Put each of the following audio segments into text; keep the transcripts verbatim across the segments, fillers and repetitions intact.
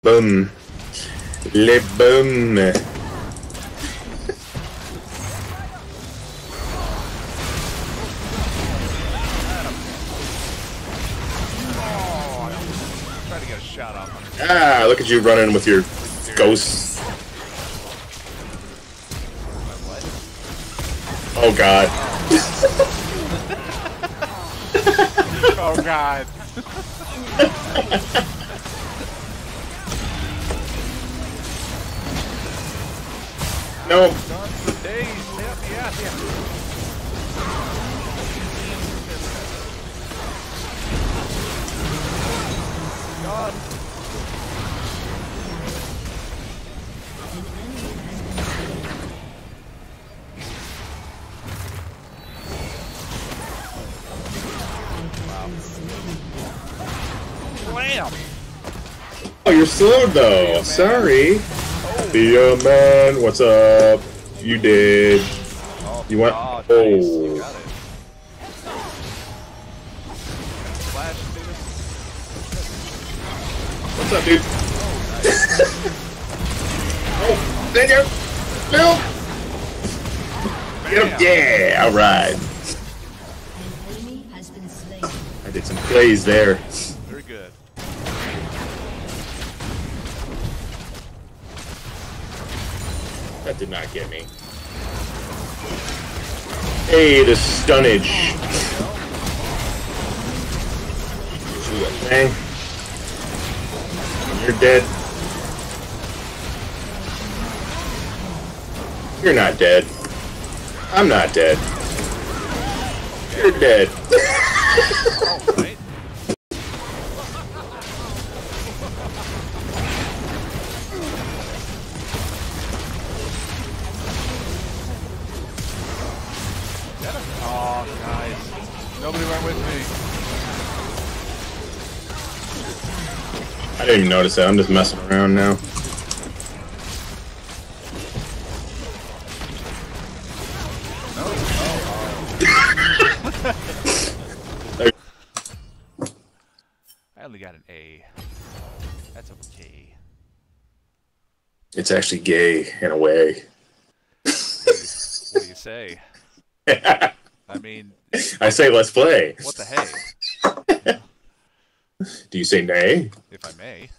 boom. Le boom. Try to get a shot off on her. Ah, look at you running with your ghosts. Oh god. Oh god. No. Done for days. Yeah, yeah, yeah. God. Wow. Oh, you're slow though. Sorry. Be a man. What's up? You did. Oh, You went. oh, Oh. nice. You got it. Flash, dude. What's up, dude? Oh, there you go. Get him. Yeah. All right. I did some plays there. Very good. That did not get me. Hey, the stunnage. Shoot that thing. You're dead. You're not dead. I'm not dead. You're dead. Oh, right. Oh, nice. Nobody went with me. I didn't even notice that. I'm just messing around now. I only got an A. That's okay. It's actually gay in a way. What do you say? I mean, I say let's play. what the hey, Do you say nay? if I may?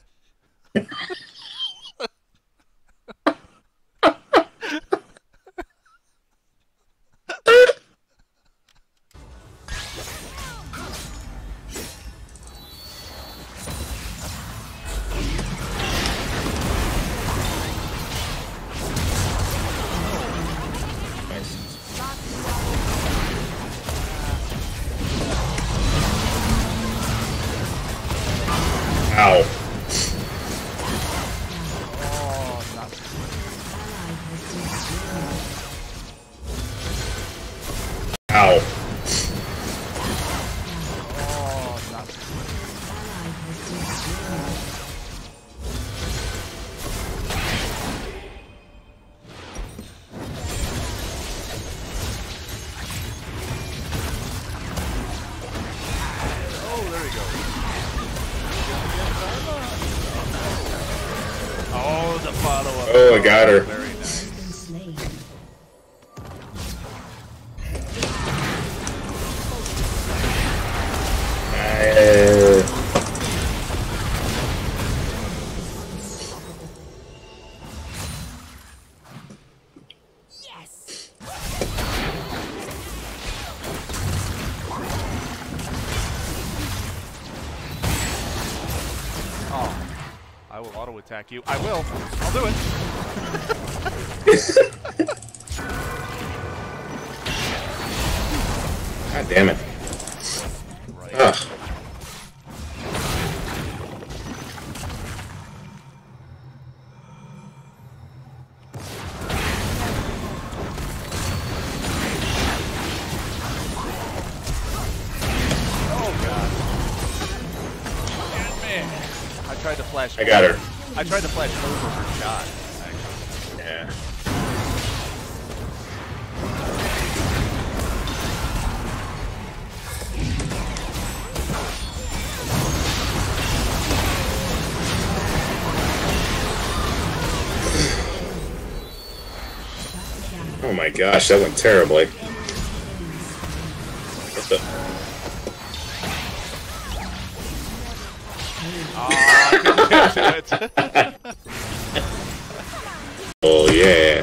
Ow. Oh, not Ow. oh, not Oh, there we go. Oh, the follow-up. Oh, I got her. Very nice. Uh, Yes. Oh, I will auto attack you. I will. I'll do it. God damn it. Right. Ugh. Oh god. Get me. I tried to flash. I got her. I tried to flash over her shot. Actually. Yeah. Oh my gosh, that went terribly. What the? Oh yeah.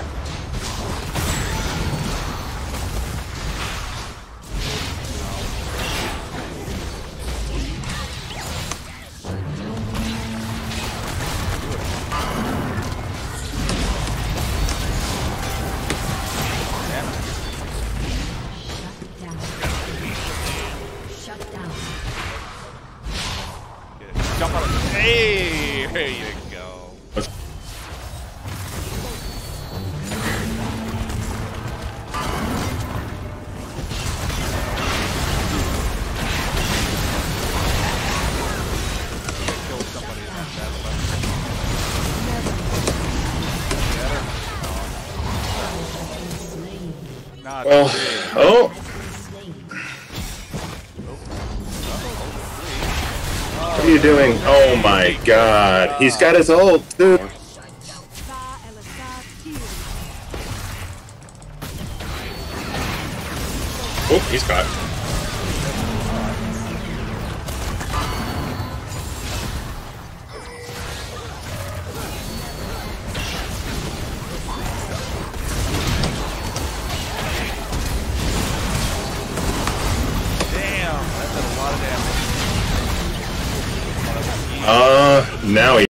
Jump on it. Hey, there you go. Kill somebody in that battle. Not Well, oh. What are you doing? Oh my god. He's got his ult, dude. Oh, he's caught. Damn, that did a lot of damage. Uh, now he